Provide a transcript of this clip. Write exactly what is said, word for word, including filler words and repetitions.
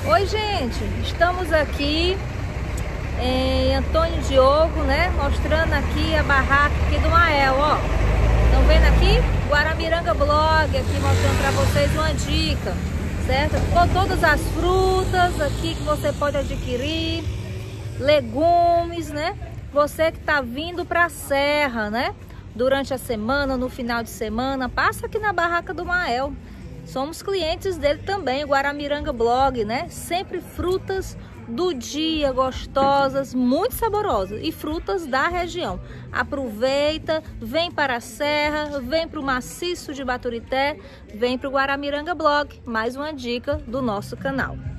Oi, gente, estamos aqui em Antônio Diogo, né? Mostrando aqui a barraca aqui do Mael, ó. Estão vendo aqui? Guaramiranga Blog, aqui mostrando para vocês uma dica, certo? Com todas as frutas aqui que você pode adquirir, legumes, né? Você que tá vindo para a serra, né? Durante a semana, no final de semana, passa aqui na barraca do Mael. Somos clientes dele também, o Guaramiranga Blog, né? Sempre frutas do dia, gostosas, muito saborosas e frutas da região. Aproveita, vem para a serra, vem para o maciço de Baturité, vem para o Guaramiranga Blog. Mais uma dica do nosso canal.